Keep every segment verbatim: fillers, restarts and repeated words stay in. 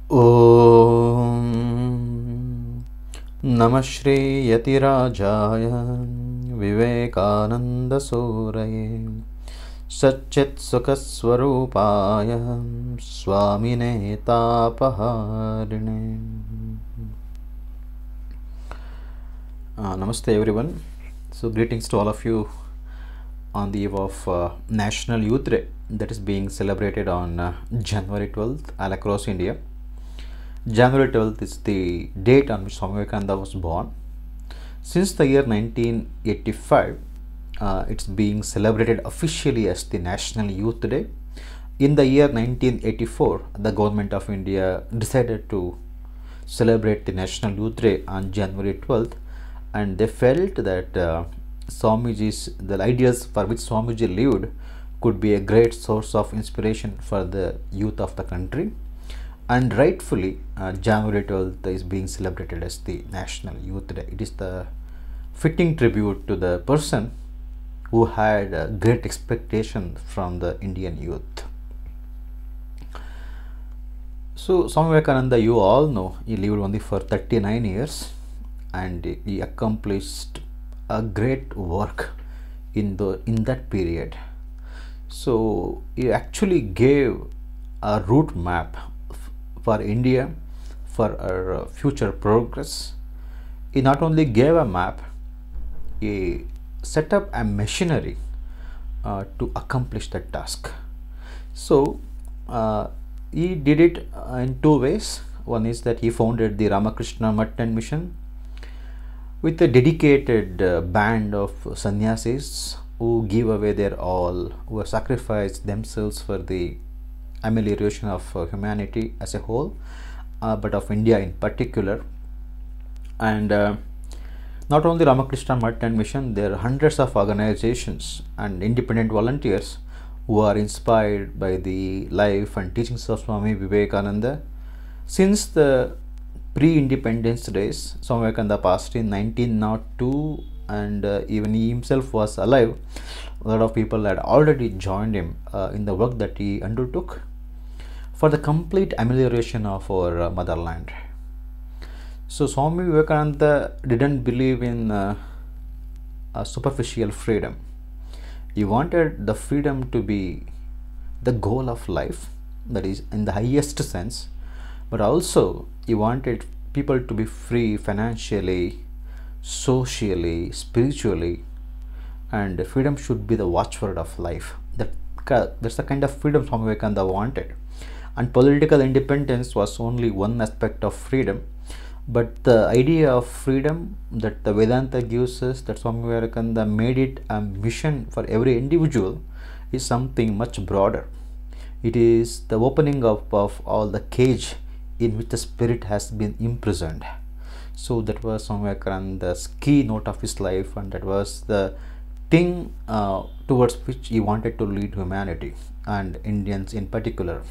Om Namah Shri Yatirajaya Vivekananda Suraye Satchit Sukhaswarupaya Swamine Tapaharine. Uh, Namaste everyone. So greetings to all of you on the eve of uh, National Youth Day that is being celebrated on uh, January twelfth all across India. January twelfth is the date on which Swami Vivekananda was born. Since the year nineteen eighty-five, uh, it's being celebrated officially as the National Youth Day. In the year nineteen eighty-four, the government of India decided to celebrate the National Youth Day on January twelfth, and they felt that uh, Swamiji's, the ideas for which Swamiji lived could be a great source of inspiration for the youth of the country. And rightfully, uh, January twelfth is being celebrated as the National Youth Day. It is the fitting tribute to the person who had a great expectation from the Indian youth. So, Swami Vivekananda, you all know, he lived only for thirty-nine years and he accomplished a great work in the in that period. So, he actually gave a route map for India, for our uh, future progress. He not only gave a map, he set up a machinery uh, to accomplish that task. So uh, he did it uh, in two ways. One is that he founded the Ramakrishna Mutt and Mission with a dedicated uh, band of sannyasis who give away their all, who sacrifice themselves for the amelioration of uh, humanity as a whole, uh, but of India in particular. And uh, not only Ramakrishna Mutt and Mission, there are hundreds of organizations and independent volunteers who are inspired by the life and teachings of Swami Vivekananda. Since the pre-independence days, Swami Vivekananda passed in nineteen oh two, and uh, even he himself was alive, a lot of people had already joined him uh, in the work that he undertook for the complete amelioration of our uh, motherland. So Swami Vivekananda didn't believe in uh, a superficial freedom. He wanted the freedom to be the goal of life, that is in the highest sense, but also he wanted people to be free financially, socially, spiritually, and freedom should be the watchword of life. That that's the kind of freedom Swami Vivekananda wanted. And political independence was only one aspect of freedom, but the idea of freedom that the Vedanta gives us, that Swami Vivekananda made it a mission for every individual, is something much broader. It is the opening up of all the cage in which the spirit has been imprisoned. So that was Swami Vivekananda's keynote of his life, and that was the thing uh, towards which he wanted to lead humanity and Indians in particular.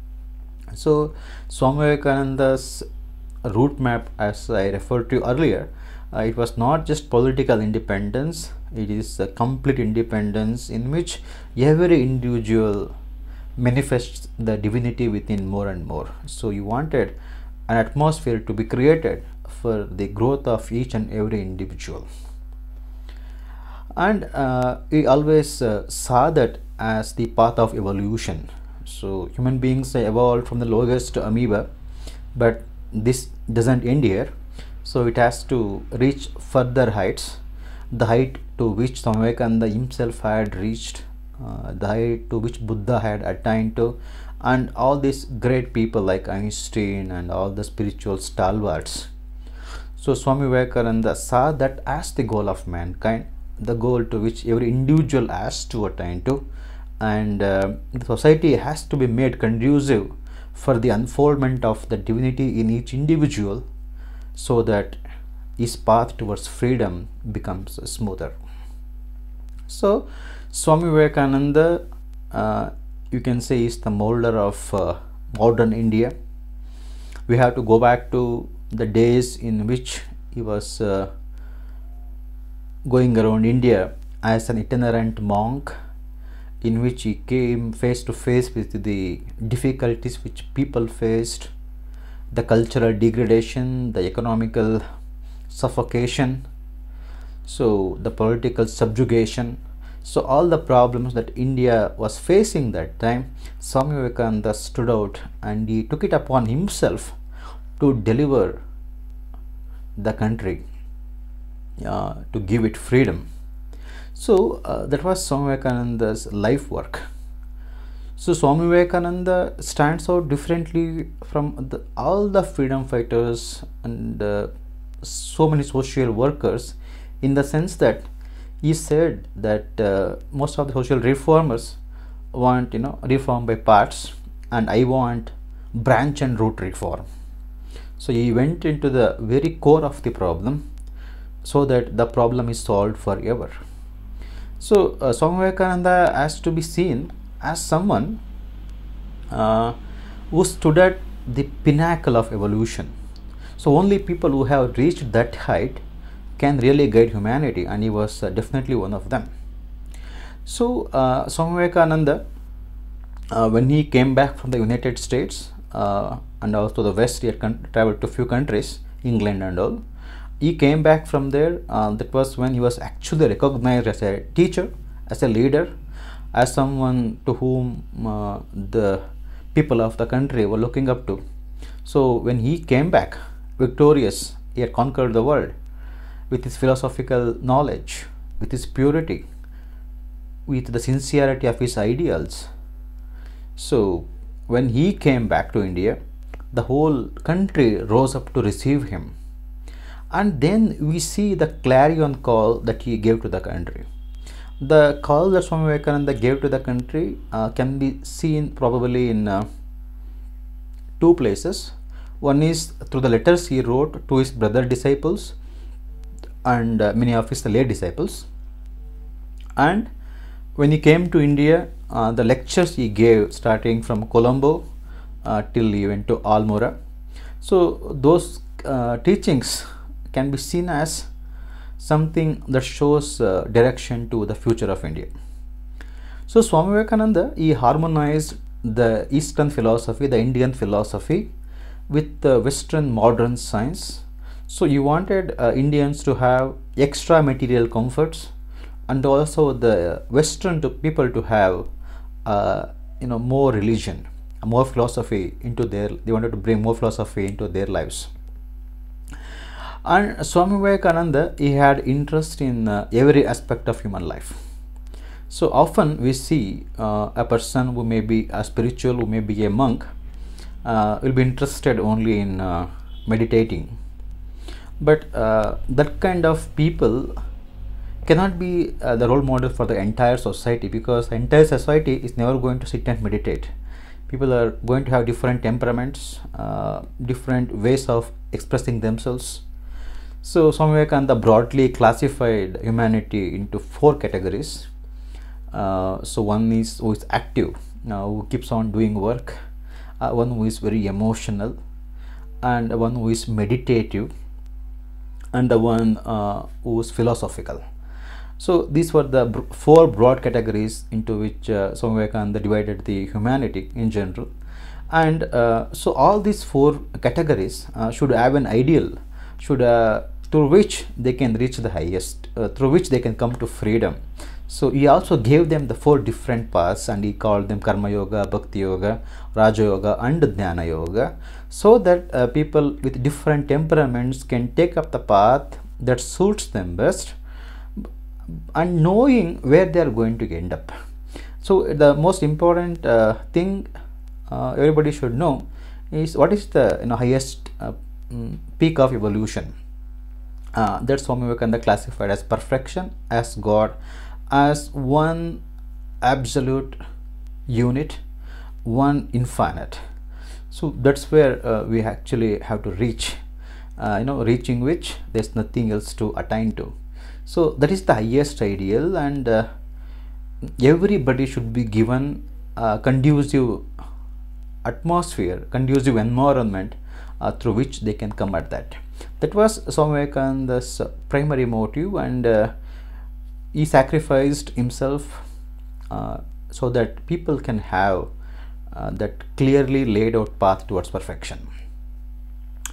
So Swami Vivekananda's route map, as I referred to earlier, uh, it was not just political independence, it is a complete independence in which every individual manifests the divinity within more and more. So he wanted an atmosphere to be created for the growth of each and every individual. And uh, he always uh, saw that as the path of evolution. So human beings evolved from the lowest amoeba, but this doesn't end here. So it has to reach further heights, the height to which Swami Vivekananda himself had reached, uh, the height to which Buddha had attained to, and all these great people like Einstein and all the spiritual stalwarts. So Swami Vivekananda saw that as the goal of mankind, the goal to which every individual has to attain to, and uh, the society has to be made conducive for the unfoldment of the divinity in each individual, so that his path towards freedom becomes smoother. So Swami Vivekananda, uh, you can say, is the molder of uh, modern India. We have to go back to the days in which he was uh, going around India as an itinerant monk, in which he came face to face with the difficulties which people faced, the cultural degradation, the economical suffocation, so the political subjugation. So all the problems that India was facing that time, Swami Vivekananda stood out and he took it upon himself to deliver the country, uh, to give it freedom. So uh, that was Swami Vivekananda's life work. So Swami Vivekananda stands out differently from the, all the freedom fighters and uh, so many social workers, in the sense that he said that uh, most of the social reformers want, you know, reform by parts, and I want branch and root reform. So he went into the very core of the problem so that the problem is solved forever. So uh, Swami Vivekananda has to be seen as someone uh, who stood at the pinnacle of evolution. So only people who have reached that height can really guide humanity, and he was uh, definitely one of them. So uh, Swami Vivekananda, uh, when he came back from the United States uh, and also the West, he had traveled to a few countries, England and all. He came back from there. Uh, that was when he was actually recognized as a teacher, as a leader, as someone to whom uh, the people of the country were looking up to. So when he came back victorious, he had conquered the world with his philosophical knowledge, with his purity, with the sincerity of his ideals. So when he came back to India, the whole country rose up to receive him. And then we see the clarion call that he gave to the country. The call that Swami Vivekananda gave to the country uh, can be seen probably in uh, two places. One is through the letters he wrote to his brother disciples and uh, many of his lay disciples. And when he came to India, uh, the lectures he gave starting from Colombo uh, till he went to Almora. So those uh, teachings can be seen as something that shows uh, direction to the future of India. So Swami Vivekananda, he harmonized the Eastern philosophy, the Indian philosophy, with the Western modern science. So he wanted uh, Indians to have extra material comforts, and also the Western to people to have uh, you know more religion, more philosophy into their. They wanted to bring more philosophy into their lives. And Swami Vivekananda, he had interest in uh, every aspect of human life. So often we see uh, a person who may be a spiritual, who may be a monk, uh, will be interested only in uh, meditating. But uh, that kind of people cannot be uh, the role model for the entire society, because the entire society is never going to sit and meditate. People are going to have different temperaments, uh, different ways of expressing themselves. So Swami Vivekananda broadly classified humanity into four categories. Uh, so one is who is active, uh, who keeps on doing work, uh, one who is very emotional, and one who is meditative, and the one uh, who is philosophical. So these were the br four broad categories into which uh, Swami Vivekananda divided the humanity in general. And uh, so all these four categories uh, should have an ideal, should uh, through which they can reach the highest, uh, through which they can come to freedom. So he also gave them the four different paths, and he called them Karma Yoga, Bhakti Yoga, Raja Yoga, and Jnana Yoga, so that uh, people with different temperaments can take up the path that suits them best, and knowing where they are going to end up. So the most important uh, thing uh, everybody should know is what is the you know highest uh, mm, peak of evolution. Uh, that's Swami Vivekananda classified as perfection, as God, as one absolute unit, one infinite. So that's where uh, we actually have to reach, uh, you know, reaching which there's nothing else to attain to. So that is the highest ideal, and uh, everybody should be given a conducive atmosphere, conducive environment uh, through which they can come at that. That was Swami Vivekananda's primary motive, and uh, he sacrificed himself uh, so that people can have uh, that clearly laid out path towards perfection.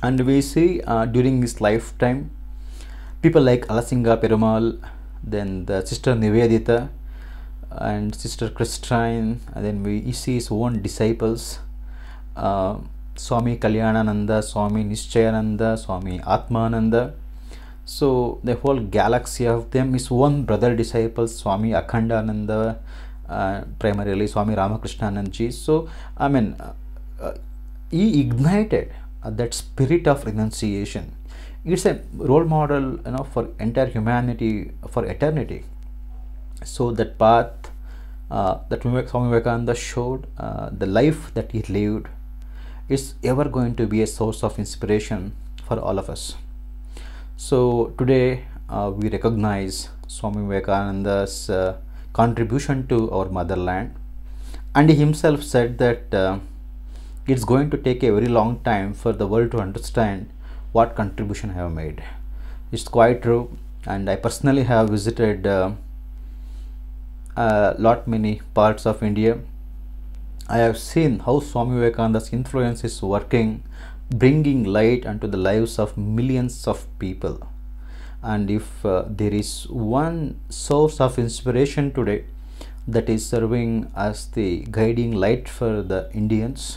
And we see uh, during his lifetime people like Alasinga Perumal, then the sister Nivedita and sister Christine, and then we see his own disciples, uh, Swami Kalyanananda, Swami Nischayananda, Swami Atmananda. So the whole galaxy of them, his one brother disciples, Swami Akhandananda, uh, primarily Swami Ramakrishnanandji. So I mean, uh, uh, he ignited uh, that spirit of renunciation. It's a role model, you know, for entire humanity, for eternity. So that path uh, that Swami Vivekananda showed, uh, the life that he lived, is ever going to be a source of inspiration for all of us. So today uh, we recognize Swami Vivekananda's uh, contribution to our motherland, and he himself said that uh, it's going to take a very long time for the world to understand what contribution I have made. It's quite true, and I personally have visited uh, a lot many parts of India. I have seen how Swami Vivekananda's influence is working, bringing light onto the lives of millions of people. And if uh, there is one source of inspiration today that is serving as the guiding light for the Indians,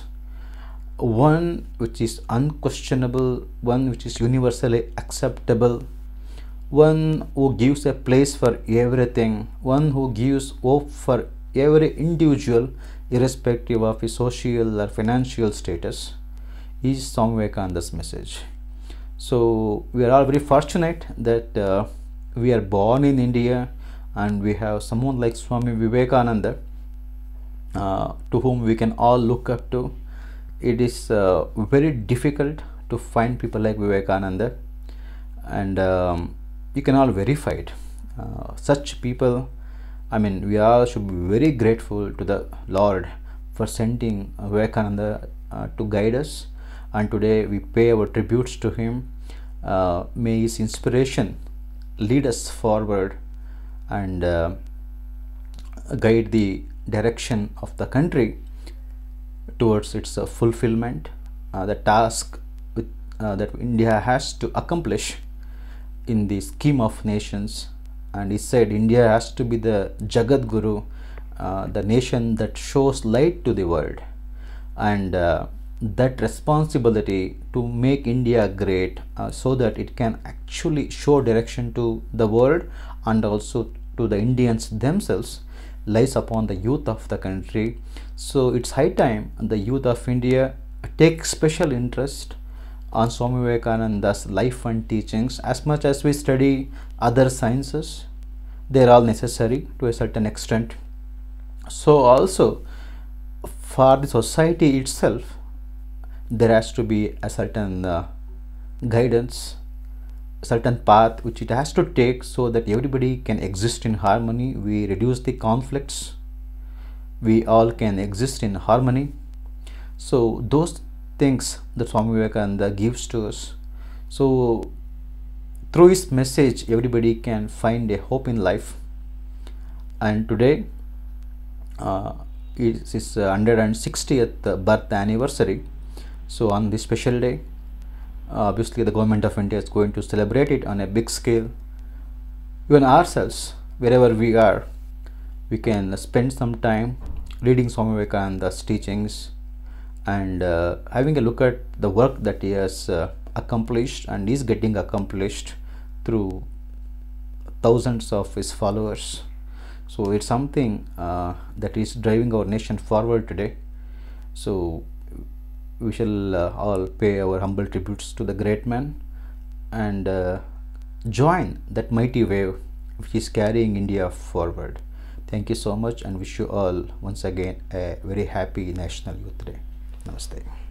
one which is unquestionable, one which is universally acceptable, one who gives a place for everything, one who gives hope for every individual irrespective of his social or financial status, is Swami Vivekananda's message. So we are all very fortunate that uh, we are born in India and we have someone like Swami Vivekananda uh, to whom we can all look up to. It is uh, very difficult to find people like Vivekananda, and um, you can all verify it. Uh, such people, I mean, we all should be very grateful to the Lord for sending Vivekananda uh, to guide us, and today we pay our tributes to him. Uh, may his inspiration lead us forward and uh, guide the direction of the country towards its uh, fulfillment, uh, the task with, uh, that India has to accomplish in the scheme of nations. And he said India has to be the Jagat Guru, uh, the nation that shows light to the world, and uh, that responsibility to make India great uh, so that it can actually show direction to the world and also to the Indians themselves lies upon the youth of the country. So it's high time the youth of India take special interest on Swami Vivekananda's life and teachings. As much as we study other sciences, they are all necessary to a certain extent. So also for the society itself, there has to be a certain uh, guidance, certain path which it has to take so that everybody can exist in harmony. We reduce the conflicts, we all can exist in harmony. So those things that Swami Vivekananda gives to us. So through his message everybody can find a hope in life. And today uh, it is uh, one hundred sixtieth birth anniversary. So on this special day, uh, obviously the government of India is going to celebrate it on a big scale. Even ourselves, wherever we are, we can spend some time reading Swami Vivekananda's teachings and uh, having a look at the work that he has uh, accomplished and is getting accomplished through thousands of his followers. So it's something uh, that is driving our nation forward today. So we shall uh, all pay our humble tributes to the great man and uh, join that mighty wave which is carrying India forward. Thank you so much and wish you all once again a very happy National Youth Day. Namaste.